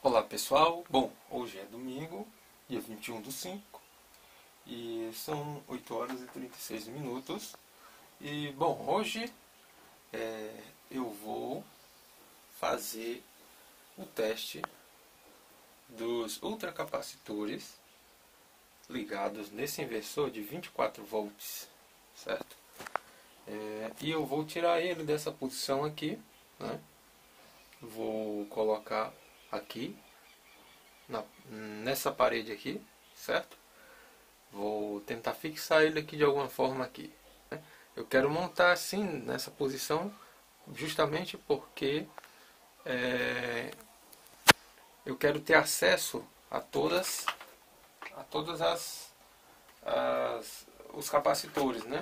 Olá pessoal, bom, hoje é domingo, dia 21/5 e são 8 horas e 36 minutos e bom, hoje eu vou fazer o teste dos ultracapacitores ligados nesse inversor de 24 volts, certo? E eu vou tirar ele dessa posição aqui, né? Vou colocar aqui nessa parede aqui, certo? Vou tentar fixar ele aqui de alguma forma aqui, né? Eu quero montar assim nessa posição justamente porque eu quero ter acesso a todas os capacitores, né?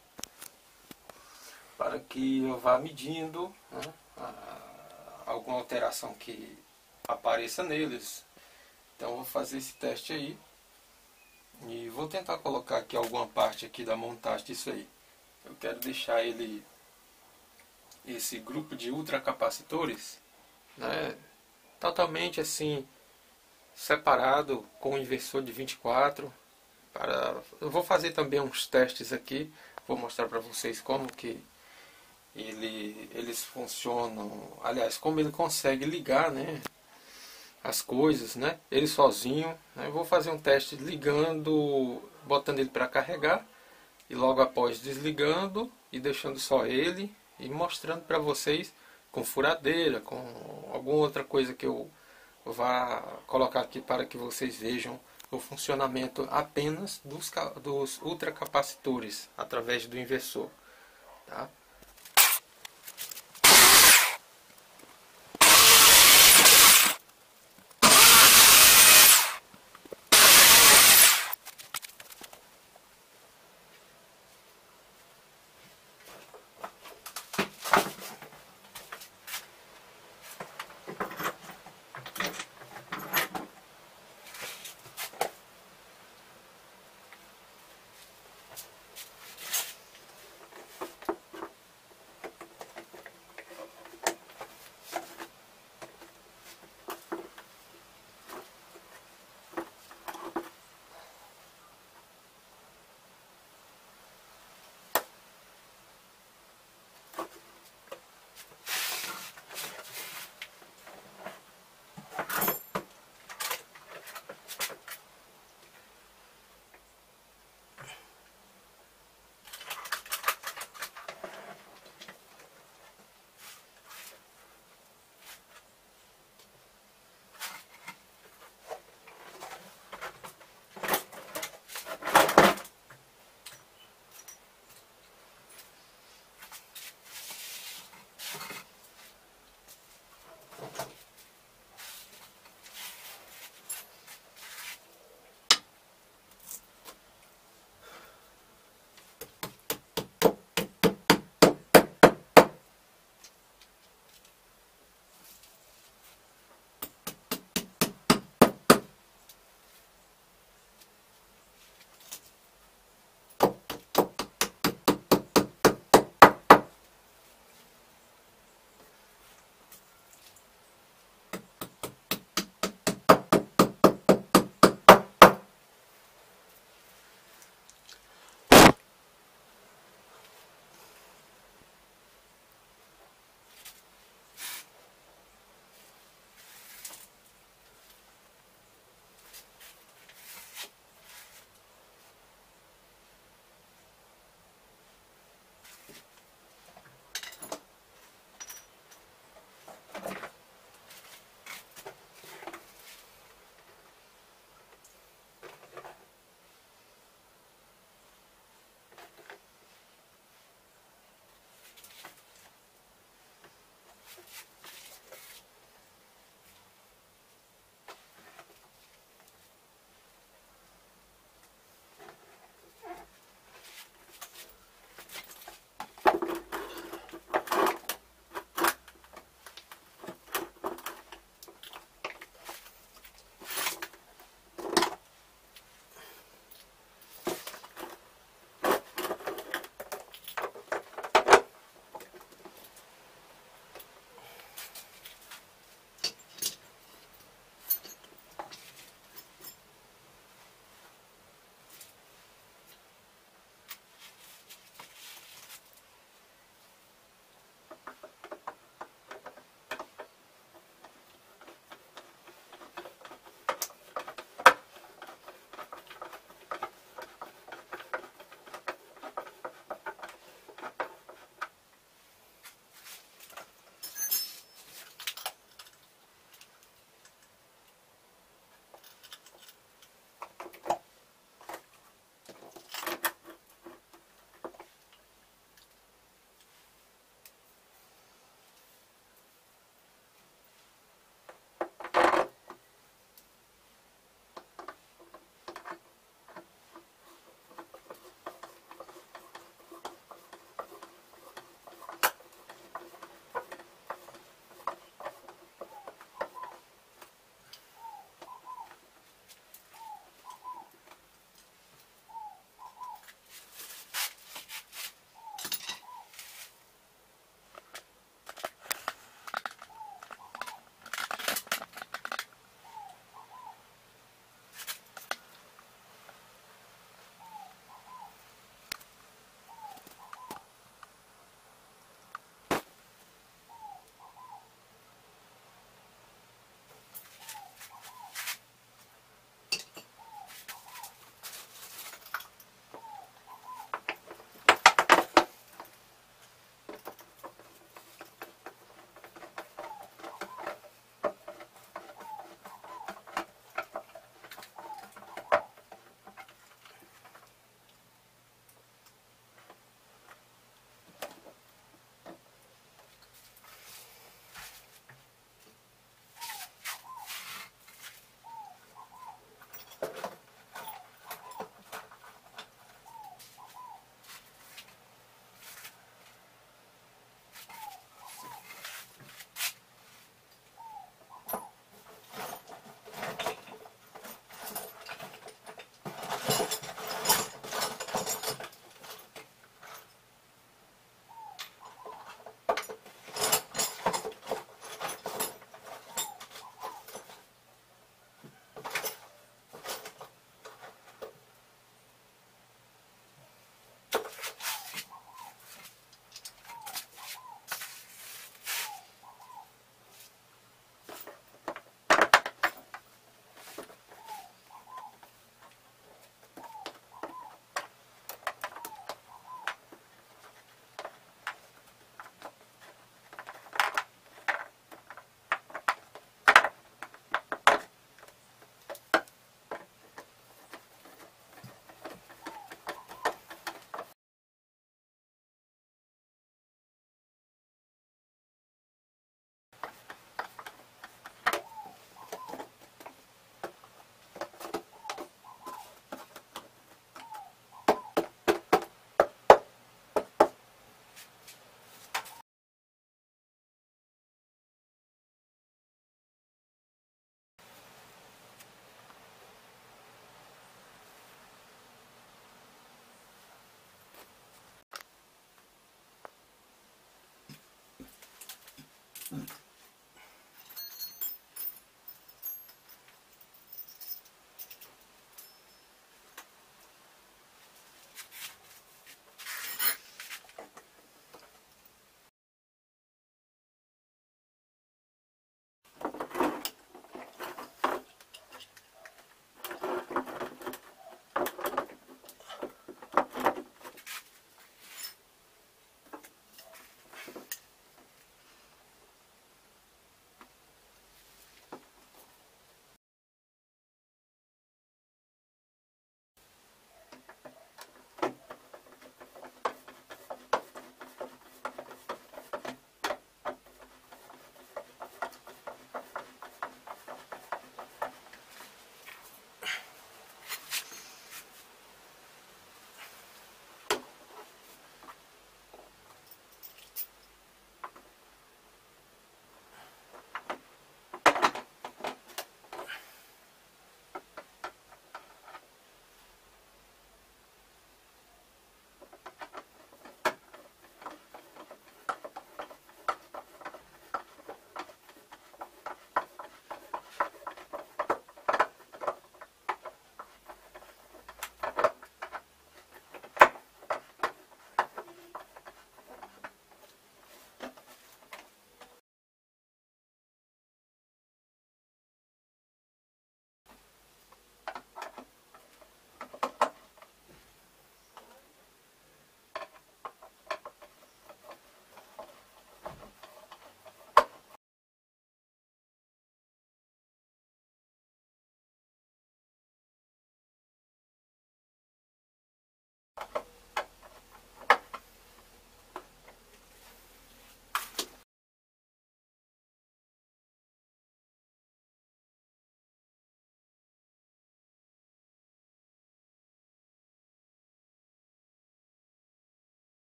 Para que eu vá medindo, né, alguma alteração que apareça neles. Então eu vou fazer esse teste aí e vou tentar colocar aqui alguma parte aqui da montagem disso aí. Eu quero deixar esse grupo de ultracapacitores, né, totalmente assim separado com o inversor de 24. Eu vou fazer também uns testes aqui, vou mostrar para vocês como que eles funcionam, aliás, como ele consegue ligar, né, as coisas, né, ele sozinho, né. Eu vou fazer um teste ligando, botando ele para carregar e logo após desligando e deixando só ele e mostrando para vocês com furadeira, com alguma outra coisa que eu vá colocar aqui para que vocês vejam o funcionamento apenas dos ultracapacitores através do inversor, tá?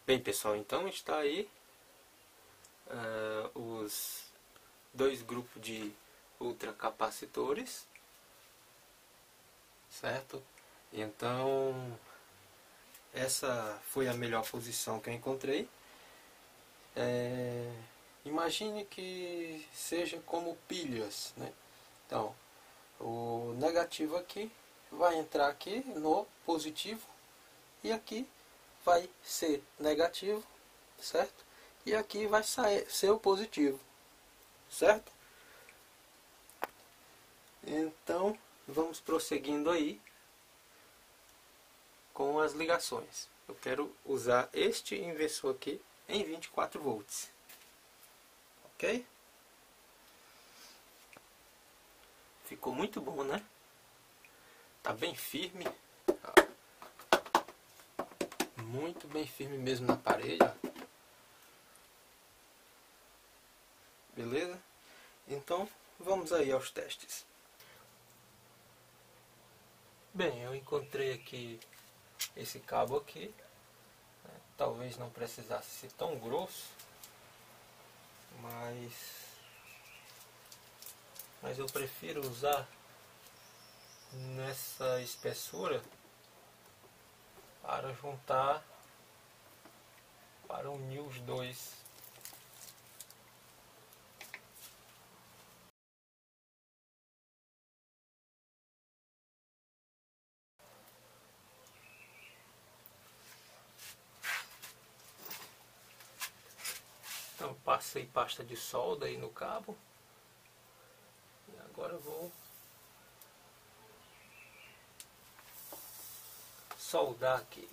Bem, pessoal, então está aí os dois grupos de ultracapacitores, certo? Então essa foi a melhor posição que eu encontrei. Imagine que seja como pilhas, né? Então o negativo aqui vai entrar aqui no positivo e aqui vai ser negativo, certo? E aqui vai ser o positivo, certo? Então vamos prosseguindo aí com as ligações. Eu quero usar este inversor aqui em 24 volts, ok? Ficou muito bom, né? Tá bem firme, muito bem firme mesmo na parede, ó. Beleza? Então vamos aí aos testes. Bem, eu encontrei aqui esse cabo aqui, né? Talvez não precisasse ser tão grosso, mas eu prefiro usar nessa espessura para juntar, para unir os dois. Então passei pasta de solda aí no cabo e agora eu vou soldar aqui.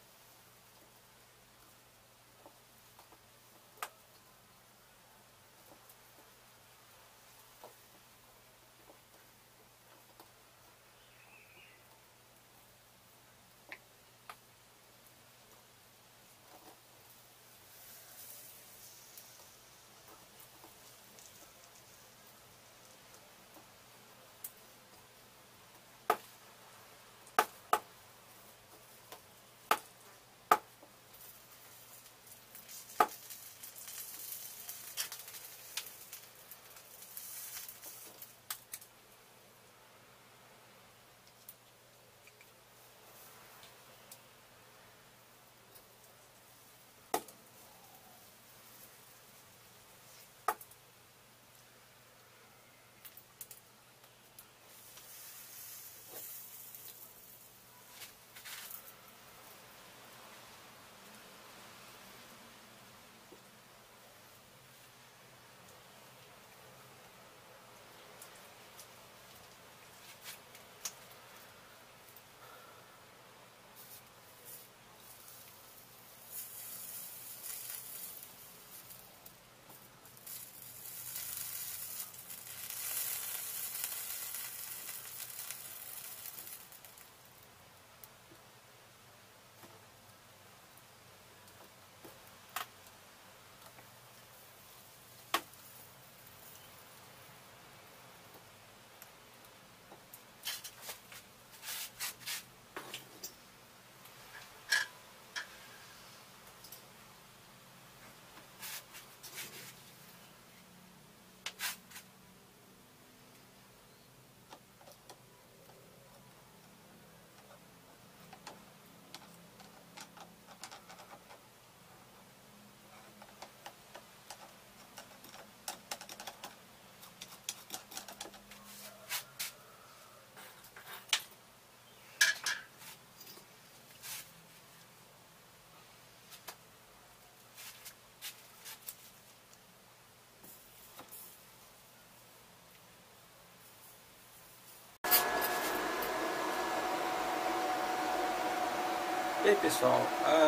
E aí, pessoal,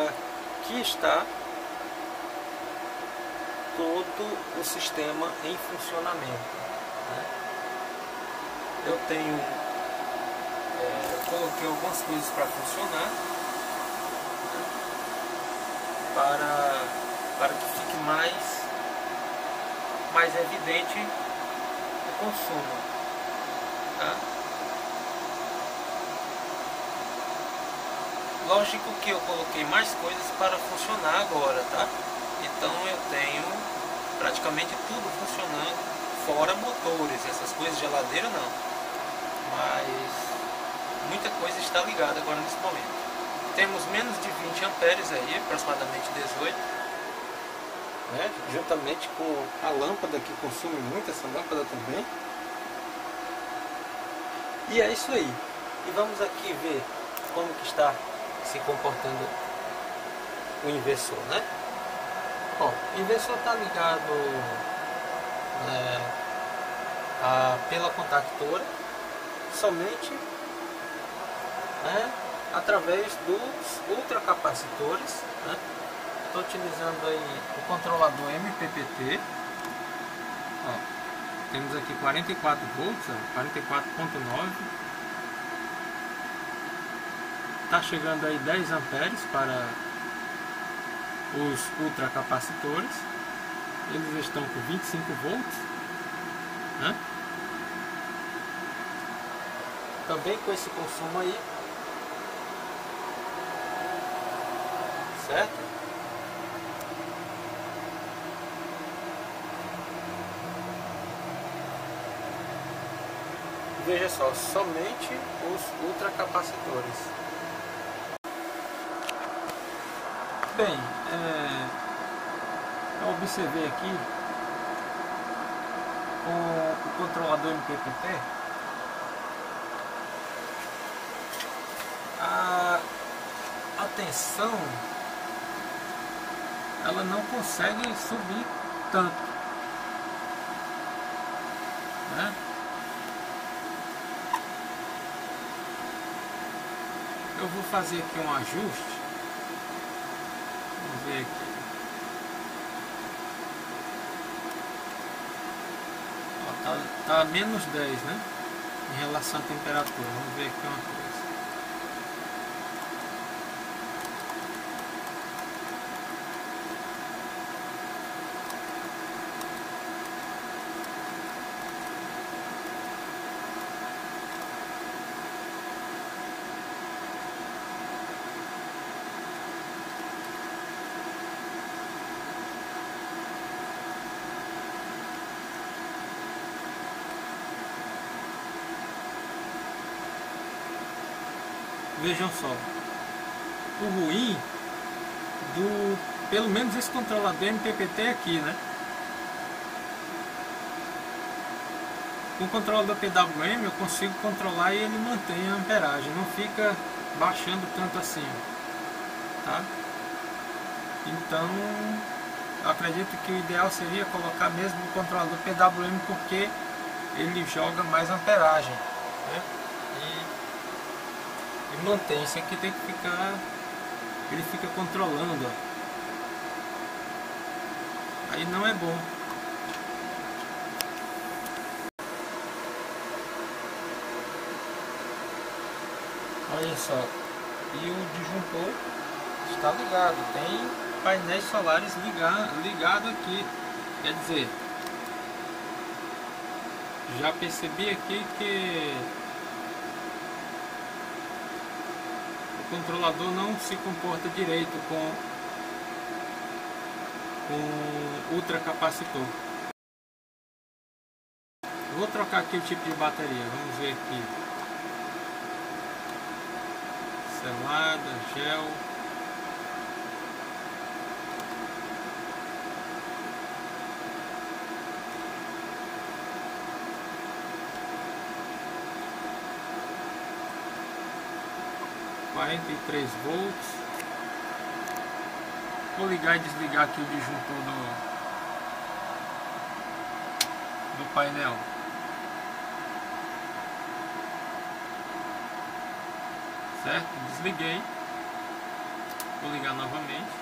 aqui está todo o sistema em funcionamento, né? Eu coloquei algumas coisas para funcionar, né? para que fique mais evidente o consumo, tá? Lógico que eu coloquei mais coisas para funcionar agora, tá? Então eu tenho praticamente tudo funcionando, fora motores, essas coisas, geladeira não. Mas muita coisa está ligada agora nesse momento. Temos menos de 20 amperes aí, aproximadamente 18. Né? Juntamente com a lâmpada que consome muito, essa lâmpada também. E é isso aí. E vamos aqui ver como que está se comportando o inversor, né? Ó, o inversor está ligado pela contactora somente, né, através dos ultracapacitores, né? Estou utilizando aí o controlador MPPT. Ó, temos aqui 44 volts, 44.9. Está chegando aí 10 amperes para os ultracapacitores. Eles estão com 25 volts, né? Também com esse consumo aí, certo? Veja só, somente os ultracapacitores. Bem, eu observei aqui com o controlador MPPT a tensão ela não consegue subir tanto, né? Eu vou fazer aqui um ajuste. Vamos ver aqui. Ó, tá menos 10, né? Em relação à temperatura. Vamos ver aqui uma coisa. Vejam só, o ruim pelo menos esse controlador MPPT aqui, né? Com o controlador PWM eu consigo controlar e ele mantém a amperagem, não fica baixando tanto assim, tá? Então, eu acredito que o ideal seria colocar mesmo o controlador PWM, porque ele joga mais amperagem, né? E mantém, isso aqui tem que ficar, ele fica controlando, ó. Aí não é bom. Olha só, e o disjuntor está ligado, tem painéis solares ligado aqui, quer dizer, já percebi aqui que o controlador não se comporta direito com ultracapacitor. Vou trocar aqui o tipo de bateria, vamos ver aqui. Selada, gel. volts. Vou ligar e desligar aqui o disjuntor do painel. Certo? Desliguei. Vou ligar novamente.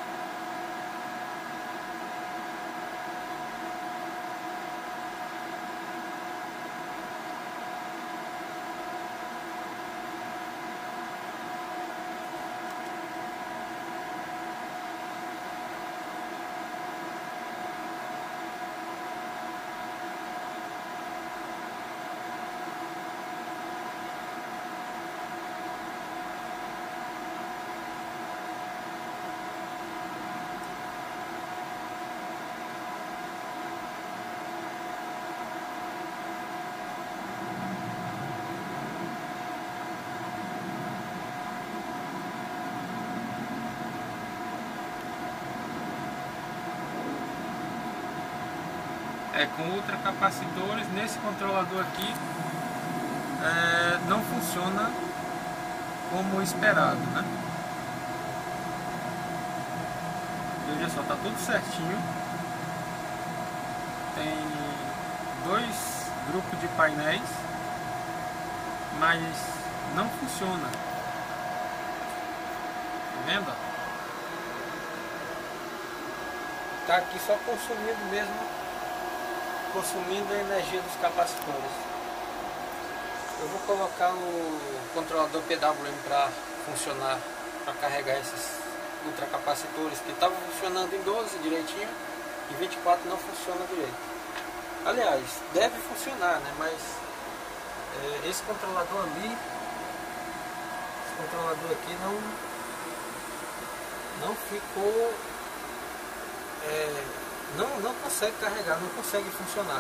com ultracapacitores. Nesse controlador aqui não funciona como esperado, né? Veja só, tá tudo certinho. Tem 2 grupos de painéis, mas não funciona. Tá vendo? Tá aqui só consumindo mesmo, consumindo a energia dos capacitores. Eu vou colocar o controlador PWM para funcionar, para carregar esses ultracapacitores que estavam funcionando em 12 direitinho, e 24 não funciona direito. Aliás, deve funcionar, né? Mas esse controlador ali, esse controlador aqui não ficou, não consegue carregar, não consegue funcionar.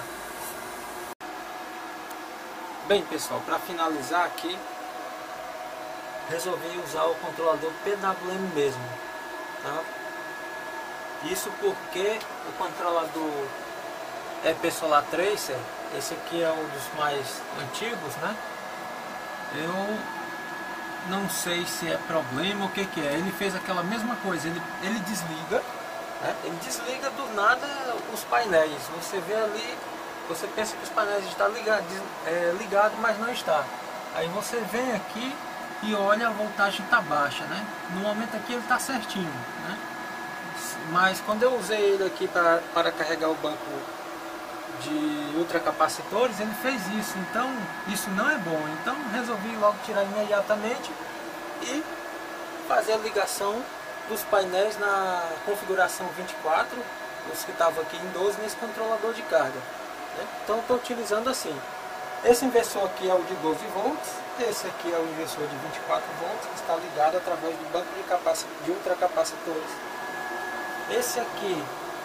Bem, pessoal, para finalizar aqui, resolvi usar o controlador PWM mesmo, tá? Isso porque o controlador EP-Solar Tracer, esse aqui é um dos mais antigos, né? Eu não sei se é problema ou o que é. Ele fez aquela mesma coisa, ele desliga, né? Ele desliga do nada os painéis. Você vê ali, você pensa que os painéis estão ligados, mas não está. Aí você vem aqui e olha, a voltagem está baixa, né? No momento aqui ele está certinho, né? Mas quando eu usei ele aqui para carregar o banco de ultracapacitores, ele fez isso. Então isso não é bom. Então resolvi logo tirar imediatamente e fazer a ligação dos painéis na configuração 24, os que estavam aqui em 12 nesse controlador de carga, né? Então estou utilizando assim. Esse inversor aqui é o de 12 volts, esse aqui é o inversor de 24 volts, que está ligado através do banco de ultracapacitores. Esse aqui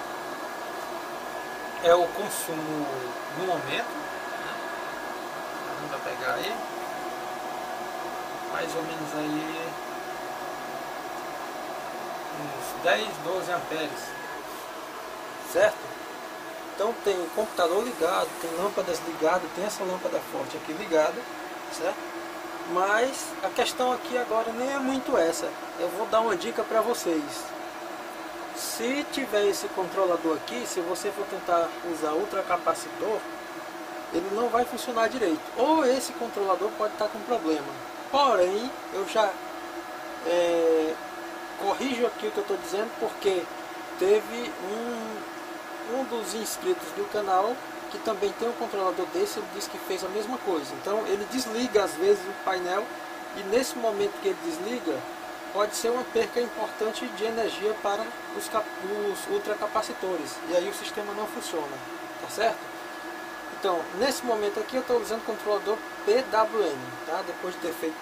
é o consumo no momento, né? Vamos pegar aí, mais ou menos aí uns 10, 12 amperes, certo? Então tem o computador ligado, tem lâmpadas ligadas, tem essa lâmpada forte aqui ligada, certo? Mas a questão aqui agora nem é muito essa. Eu vou dar uma dica para vocês. Se tiver esse controlador aqui, se você for tentar usar ultracapacitor, ele não vai funcionar direito. Ou esse controlador pode estar com problema. Porém, eu já corrijo aqui o que eu estou dizendo, porque teve um dos inscritos do canal que também tem um controlador desse, ele disse que fez a mesma coisa. Então ele desliga às vezes o painel, e nesse momento que ele desliga, pode ser uma perca importante de energia para os ultracapacitores, e aí o sistema não funciona, tá certo? Então, nesse momento aqui eu estou usando o controlador PWM, tá? Depois de ter feito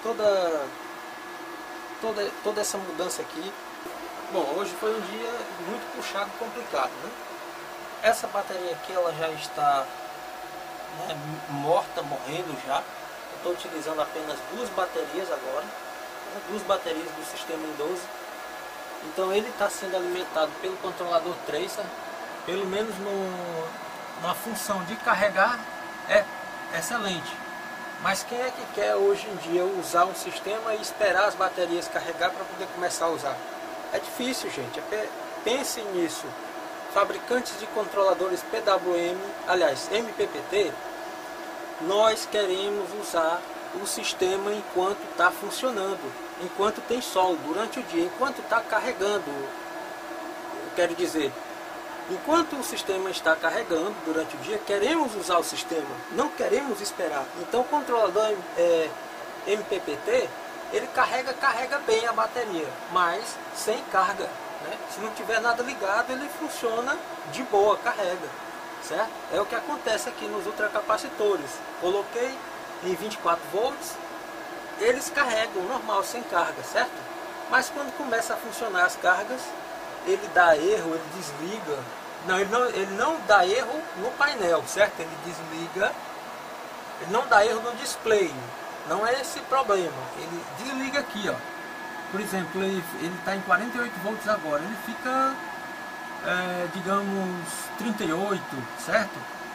toda essa mudança aqui. Bom, hoje foi um dia muito puxado e complicado, né? Essa bateria aqui, ela já está, né, morrendo já. Estou utilizando apenas 2 baterias agora, né, 2 baterias do sistema em 12. Então ele está sendo alimentado pelo controlador Tracer, pelo menos na função de carregar é excelente. Mas quem é que quer hoje em dia usar um sistema e esperar as baterias carregar para poder começar a usar? É difícil, gente. Pensem nisso. Fabricantes de controladores PWM, aliás, MPPT, nós queremos usar o sistema enquanto está funcionando, enquanto tem sol, durante o dia, enquanto está carregando. Eu quero dizer, enquanto o sistema está carregando durante o dia, queremos usar o sistema, não queremos esperar. Então o controlador MPPT, ele carrega bem a bateria, mas sem carga, né? Se não tiver nada ligado, ele funciona de boa, carrega, certo? É o que acontece aqui nos ultracapacitores. Coloquei em 24 volts, eles carregam normal, sem carga, certo? Mas quando começa a funcionar as cargas, ele dá erro, ele desliga. Não, ele não dá erro no painel, certo? Ele desliga, ele não dá erro no display. Não é esse problema. Ele desliga aqui, ó. Por exemplo, ele está em 48 volts agora. Ele fica, digamos, 38, certo?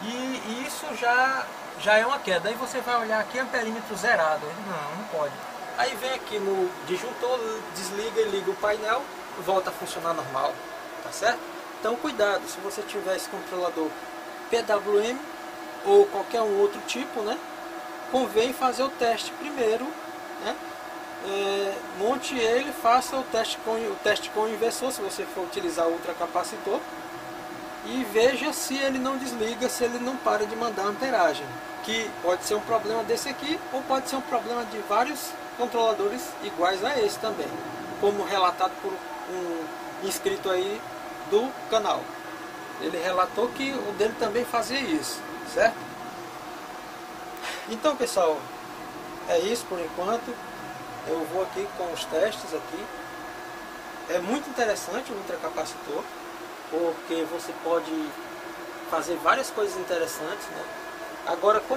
E isso já é uma queda. Aí você vai olhar aqui, amperímetro zerado. Não pode. Aí vem aqui no disjuntor, desliga e liga o painel, volta a funcionar normal, tá certo? Então cuidado, se você tiver esse controlador PWM ou qualquer um outro tipo, né, convém fazer o teste primeiro, né? Monte ele, faça o teste com o inversor, se você for utilizar ultracapacitor, e veja se ele não desliga, se ele não para de mandar amperagem, que pode ser um problema desse aqui, ou pode ser um problema de vários controladores iguais a esse também, como relatado por um inscrito aí do canal. Ele relatou que o dele também fazia isso, certo? Então, pessoal, é isso por enquanto. Eu vou aqui com os testes aqui. É muito interessante o ultracapacitor, porque você pode fazer várias coisas interessantes, né? Agora, como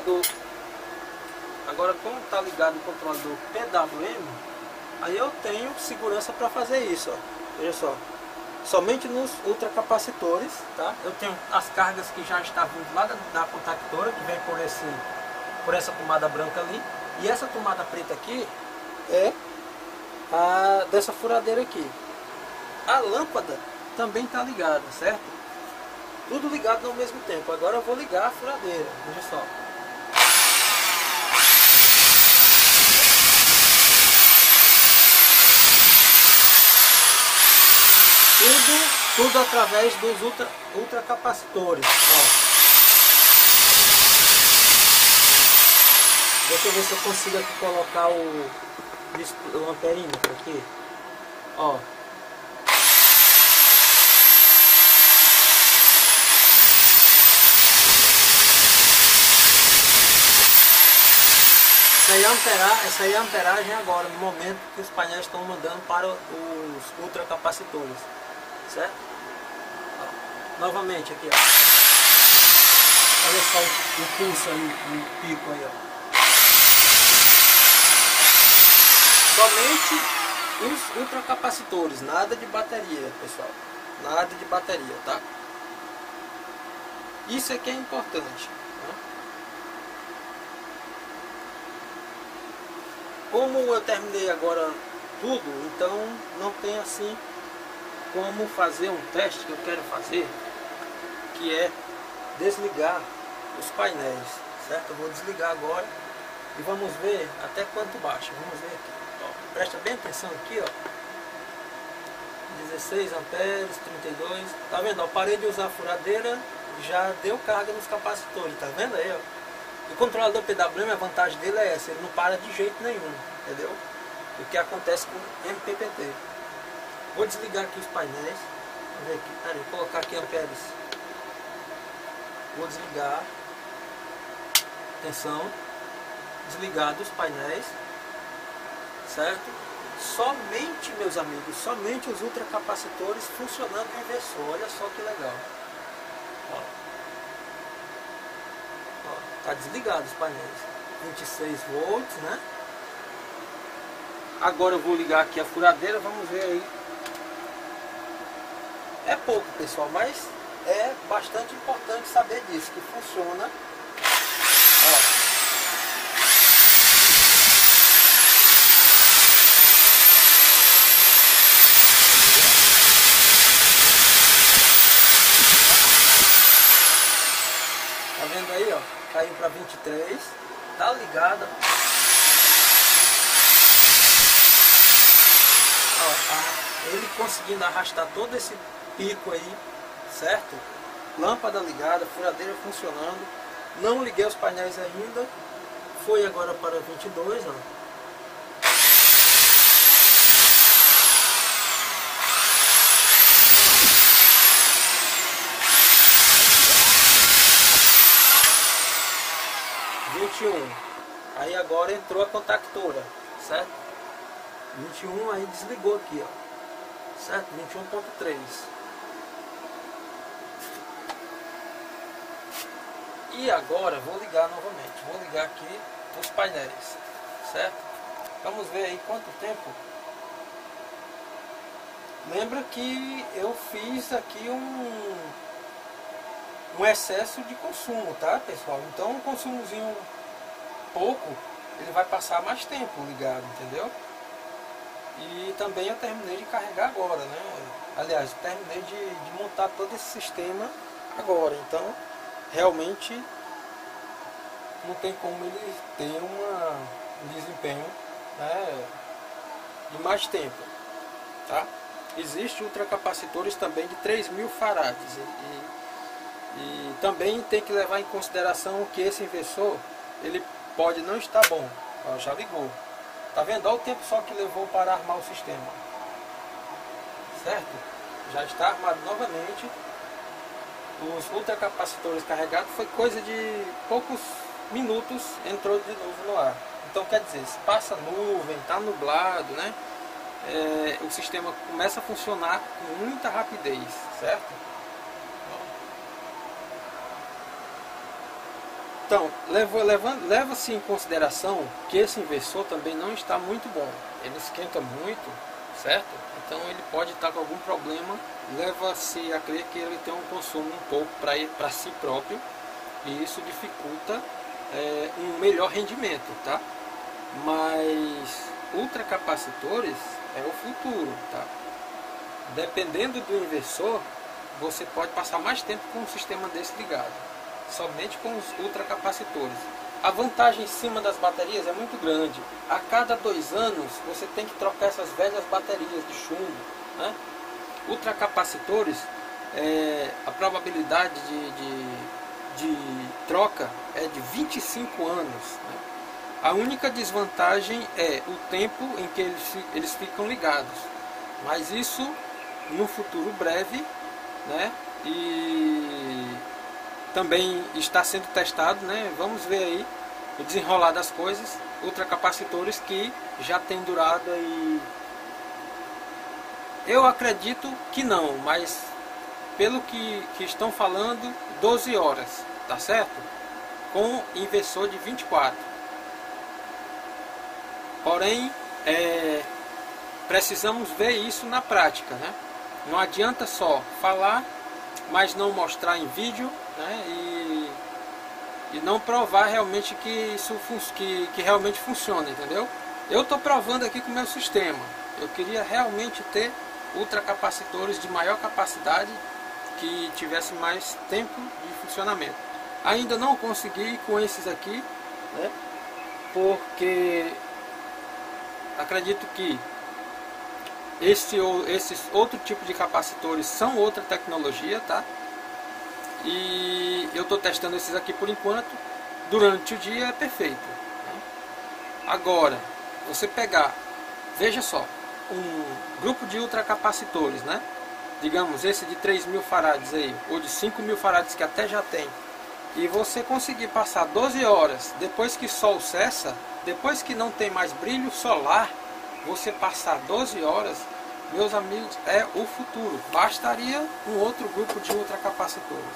está ligado o controlador PWM, aí eu tenho segurança para fazer isso, ó. Veja só, somente nos ultracapacitores, tá? Eu tenho as cargas que já estão vindo lá da contactora, que vem por essa tomada branca ali, e essa tomada preta aqui é a dessa furadeira aqui. A lâmpada também está ligada, certo? Tudo ligado ao mesmo tempo. Agora eu vou ligar a furadeira, veja só. Tudo através dos ultracapacitores. Ó. Deixa eu ver se eu consigo aqui colocar o amperímetro aqui. Ó. Essa aí é a amperagem agora, no momento que os painéis estão mandando para os ultracapacitores, certo? Ó, novamente aqui, ó. Olha só o pulso aí, o pico aí, ó. Somente os ultracapacitores, nada de bateria, pessoal. Nada de bateria, tá? Isso aqui é importante. Como eu terminei agora tudo, então não tem assim como fazer um teste que eu quero fazer, que é desligar os painéis, certo? Eu vou desligar agora e vamos ver até quanto baixa. Vamos ver aqui. Ó, presta bem atenção aqui, ó. 16 amperes, 32. Tá vendo? Ó, parei de usar a furadeira, já deu carga nos capacitores, tá vendo aí, ó? O controlador PWM, a vantagem dele é essa, ele não para de jeito nenhum, entendeu? O que acontece com o MPPT. Vou desligar aqui os painéis. Vamos ver aqui, peraí, vou colocar aqui amperes. Vou desligar. Atenção. Desligado os painéis. Certo? Somente, meus amigos, somente os ultracapacitores funcionando no inversor. Olha só que legal. Ó. Está desligado os painéis, 26 volts, né? Agora eu vou ligar aqui a furadeira, vamos ver aí. É pouco, pessoal, mas é bastante importante saber disso, que funciona. Ó. Tá vendo aí, ó? Caiu para 23, tá ligada. Ó, ele conseguindo arrastar todo esse pico aí, certo? Lâmpada ligada, furadeira funcionando. Não liguei os painéis ainda. Foi agora para 22, ó. Aí agora entrou a contactora, certo? 21, aí desligou aqui, ó, certo? 21.3. E agora vou ligar novamente, vou ligar aqui os painéis, certo? Vamos ver aí quanto tempo. Lembra que eu fiz aqui um excesso de consumo, tá, pessoal? Então um consumozinho pouco, ele vai passar mais tempo ligado, entendeu? E também eu terminei de carregar agora, né? Aliás, terminei de montar todo esse sistema agora. Então, realmente, não tem como ele ter um desempenho, né, de mais tempo, tá? Existem ultracapacitores também de 3.000 farads. E também tem que levar em consideração que esse inversor, ele pode não estar bom. Ó, já ligou. Tá vendo? Olha o tempo só que levou para armar o sistema. Certo? Já está armado novamente. Os ultracapacitores carregados foi coisa de poucos minutos, entrou de novo no ar. Então quer dizer, se passa nuvem, está nublado, né? O sistema começa a funcionar com muita rapidez, certo? Então, leva-se em consideração que esse inversor também não está muito bom. Ele esquenta muito, certo? Então ele pode estar com algum problema. Leva-se a crer que ele tem um consumo um pouco para si próprio. E isso dificulta um melhor rendimento, tá? Mas ultracapacitores é o futuro, tá? Dependendo do inversor, você pode passar mais tempo com um sistema desse ligado. Somente com os ultracapacitores. A vantagem em cima das baterias é muito grande. A cada 2 anos você tem que trocar essas velhas baterias de chumbo, né? Ultracapacitores, a probabilidade de troca é de 25 anos, né? A única desvantagem é o tempo em que eles ficam ligados. Mas isso no futuro breve, né? E também está sendo testado, né? Vamos ver aí o desenrolar das coisas. Ultracapacitores que já tem durado aí, eu acredito que não, mas pelo que estão falando, 12 horas, tá certo? Com inversor de 24. Porém, precisamos ver isso na prática, né? Não adianta só falar, mas não mostrar em vídeo, né? E não provar realmente que isso que realmente funciona, entendeu? Eu estou provando aqui com o meu sistema. Eu queria realmente ter ultracapacitores de maior capacidade que tivesse mais tempo de funcionamento. Ainda não consegui com esses aqui, né? Porque acredito que esses outro tipo de capacitores são outra tecnologia, tá? E eu estou testando esses aqui por enquanto. Durante o dia é perfeito, né? Agora, você pegar, veja só, um grupo de ultracapacitores, né? Digamos esse de 3.000 farads aí, ou de 5.000 farads que até já tem, e você conseguir passar 12 horas depois que o sol cessa, depois que não tem mais brilho solar, você passar 12 horas, meus amigos, é o futuro. Bastaria um outro grupo de ultracapacitores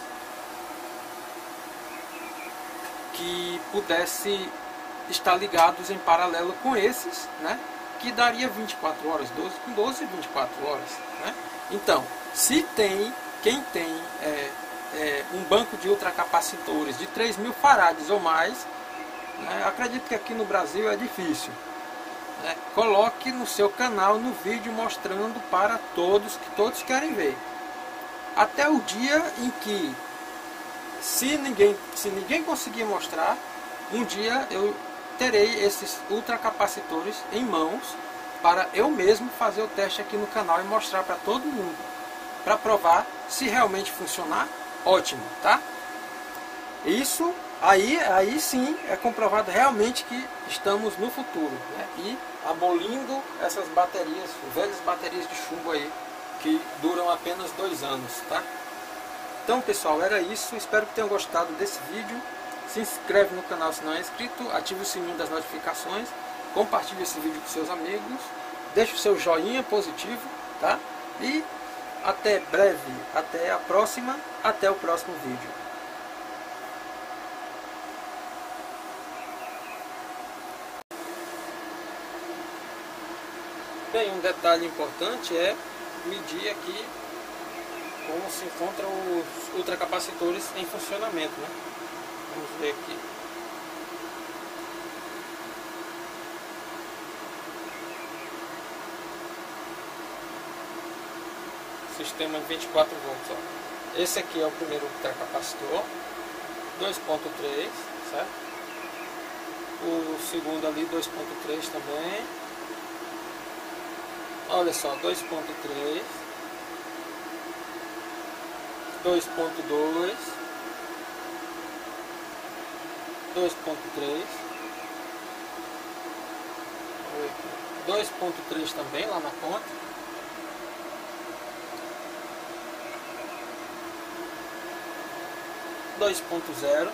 que pudesse estar ligados em paralelo com esses, né? Que daria 24 horas, 12 com 12, 24 horas, né? Então, se tem, quem tem um banco de ultracapacitores de 3.000 farads ou mais, né? Acredito que aqui no Brasil é difícil, né? Coloque no seu canal, no vídeo, mostrando para todos, que todos querem ver. Até o dia em que, se ninguém conseguir mostrar, um dia eu terei esses ultracapacitores em mãos para eu mesmo fazer o teste aqui no canal e mostrar para todo mundo, para provar se realmente funcionar. Ótimo, tá? Isso aí sim é comprovado realmente que estamos no futuro, né? E abolindo essas baterias, velhas baterias de chumbo aí que duram apenas 2 anos, tá? Então pessoal, era isso. Espero que tenham gostado desse vídeo. Se inscreve no canal se não é inscrito, ative o sininho das notificações, compartilhe esse vídeo com seus amigos, deixe o seu joinha positivo, tá? E até breve, até a próxima, até o próximo vídeo. Bem, um detalhe importante é medir aqui como se encontram os ultracapacitores em funcionamento, né? Vamos ver aqui. Sistema de 24 volts. Ó. Esse aqui é o primeiro ultracapacitor, 2.3, certo? O segundo ali, 2.3 também. Olha só, 2.3, 2.2, 2.3, 2.3 também lá na ponta. 2.0,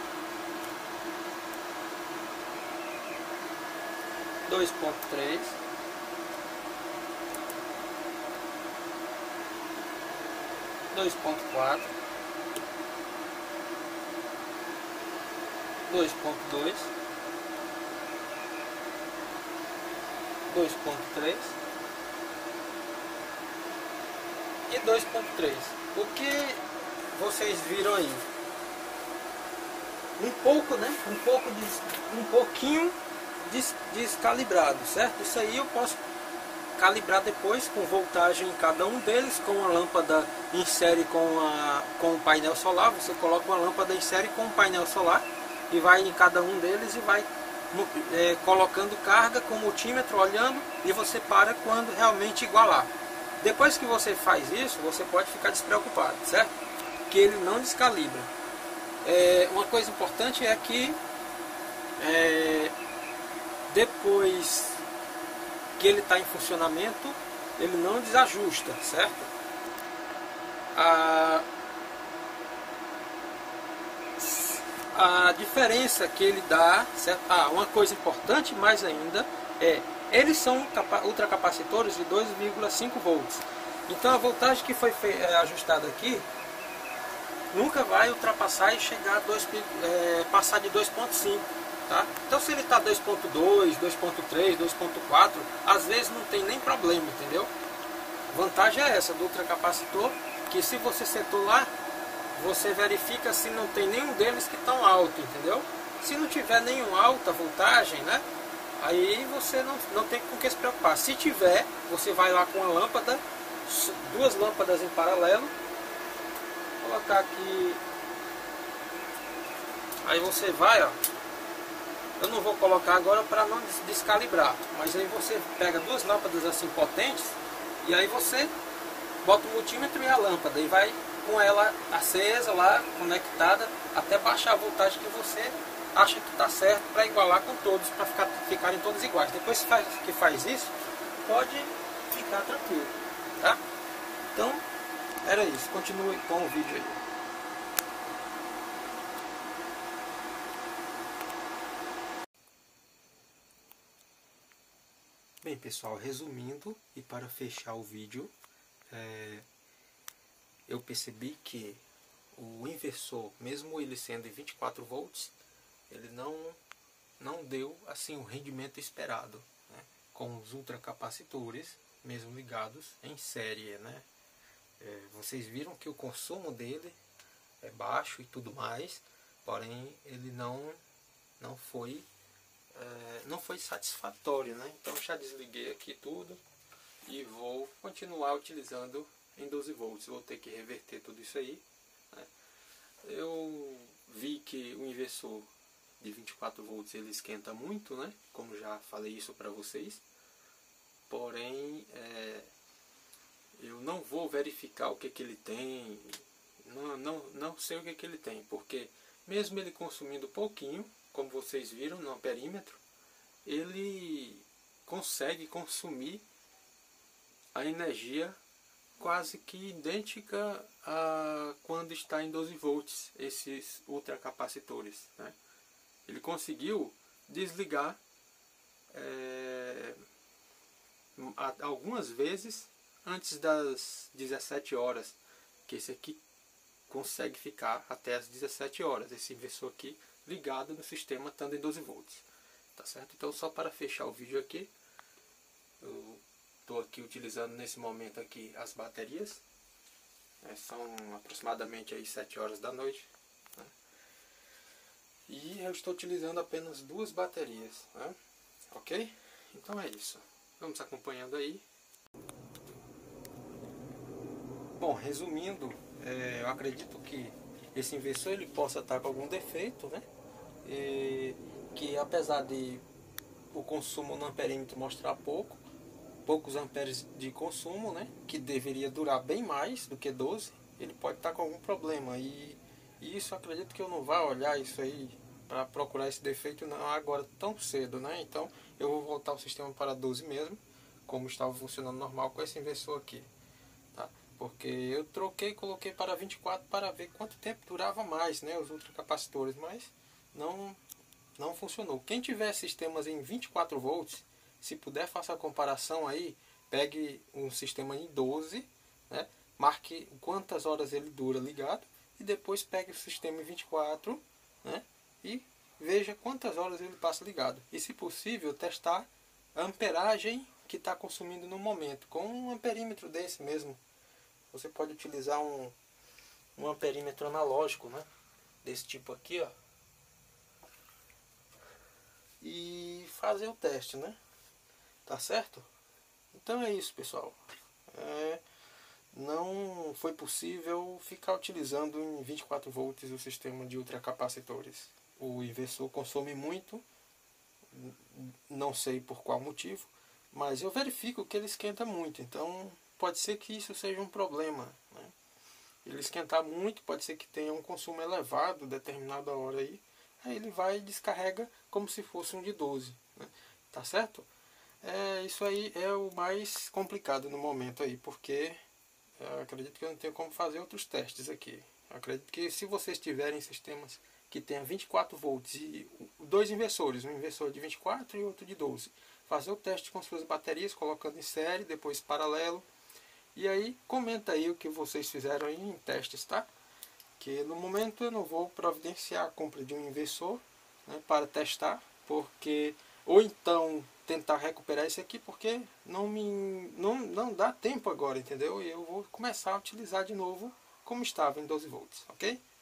2.3, 2.4, 2.2, 2.3 e 2.3. O que vocês viram aí? Um pouco, né? Um pouquinho descalibrado, certo? Isso aí eu posso calibrar depois com voltagem em cada um deles, com a lâmpada em série com o painel solar. Você coloca uma lâmpada em série com o painel solar e vai em cada um deles e vai colocando carga com o multímetro, olhando, e você para quando realmente igualar. Depois que você faz isso, você pode ficar despreocupado, certo? Que ele não descalibra. Uma coisa importante é que depois que ele está em funcionamento, ele não desajusta, certo? A diferença que ele dá, certo? Uma coisa importante mais ainda eles são ultracapacitores de 2,5 volts. Então a voltagem que foi ajustada aqui nunca vai ultrapassar e chegar a passar de 2.5, tá? Então se ele está 2.2, 2.3, 2.4, às vezes não tem nem problema, entendeu? A vantagem é essa do ultracapacitor, que se você setou lá, você verifica se não tem nenhum deles que estão alto, entendeu? Se não tiver nenhum alta voltagem, né? Aí você não tem com que se preocupar. Se tiver, você vai lá com a lâmpada, duas lâmpadas em paralelo, colocar aqui, aí você vai, ó, eu não vou colocar agora para não descalibrar, mas aí você pega duas lâmpadas assim potentes, e aí você bota o multímetro e a lâmpada, e vai com ela acesa lá, conectada, até baixar a voltagem que você acha que está certo, para igualar com todos, para ficarem todos iguais. Depois que faz isso, pode ficar tranquilo, tá? Então, era isso. Continue com o vídeo aí. Bem, pessoal, resumindo e para fechar o vídeo, eu percebi que o inversor, mesmo ele sendo em 24 volts, ele não deu assim o rendimento esperado, né? Com os ultracapacitores, mesmo ligados em série, né? Vocês viram que o consumo dele é baixo e tudo mais, porém ele não foi satisfatório, né? Então já desliguei aqui tudo e vou continuar utilizando em 12 volts. Vou ter que reverter tudo isso aí, né? Eu vi que o inversor de 24 volts ele esquenta muito, né? Como já falei isso para vocês, porém eu não vou verificar o que ele tem, não sei o que ele tem, porque mesmo ele consumindo pouquinho, como vocês viram no amperímetro, ele consegue consumir a energia quase que idêntica a quando está em 12 volts, esses ultracapacitores, né? Ele conseguiu desligar algumas vezes antes das 17 horas, que esse aqui consegue ficar até as 17 horas, esse inversor aqui ligado no sistema estando em 12 volts, tá certo? Então, só para fechar o vídeo aqui, eu estou aqui utilizando nesse momento aqui as baterias, São aproximadamente aí 7 horas da noite, né? E eu estou utilizando apenas 2 baterias, né? Ok? Então é isso. Vamos acompanhando aí. Bom, resumindo, eu acredito que esse inversor ele possa estar com algum defeito, né? E que apesar de o consumo no amperímetro mostrar poucos amperes de consumo, né? Que deveria durar bem mais do que 12, ele pode estar com algum problema. E isso acredito que eu não vá olhar isso aí para procurar esse defeito não agora tão cedo, né? Então eu vou voltar o sistema para 12 mesmo, como estava funcionando normal com esse inversor aqui, tá? Porque eu troquei e coloquei para 24 para ver quanto tempo durava mais, né, os ultracapacitores, mas não funcionou. Quem tiver sistemas em 24 volts, se puder faça a comparação aí, pegue um sistema em 12, né, marque quantas horas ele dura ligado e depois pegue o sistema em 24, né, e veja quantas horas ele passa ligado. E se possível testar a amperagem que está consumindo no momento, com um amperímetro desse mesmo. Você pode utilizar um amperímetro analógico, né? Desse tipo aqui, ó. E fazer o teste, né? Tá certo? Então é isso, pessoal. Não foi possível ficar utilizando em 24 volts o sistema de ultracapacitores. O inversor consome muito, não sei por qual motivo, mas eu verifico que ele esquenta muito, então pode ser que isso seja um problema, né? Ele esquentar muito, pode ser que tenha um consumo elevado determinada hora aí ele vai e descarrega como se fosse um de 12, né? Tá certo? Isso aí é o mais complicado no momento aí, porque eu acredito que eu não tenho como fazer outros testes aqui. Eu acredito que se vocês tiverem sistemas que tenham 24 volts e 2 inversores, um inversor de 24 e outro de 12, fazer o teste com suas baterias, colocando em série, depois paralelo, e aí comenta aí o que vocês fizeram aí em testes, tá? Que no momento eu não vou providenciar a compra de um inversor, né, para testar, porque ou então tentar recuperar esse aqui, porque não dá tempo agora, entendeu? E eu vou começar a utilizar de novo como estava em 12 volts, ok?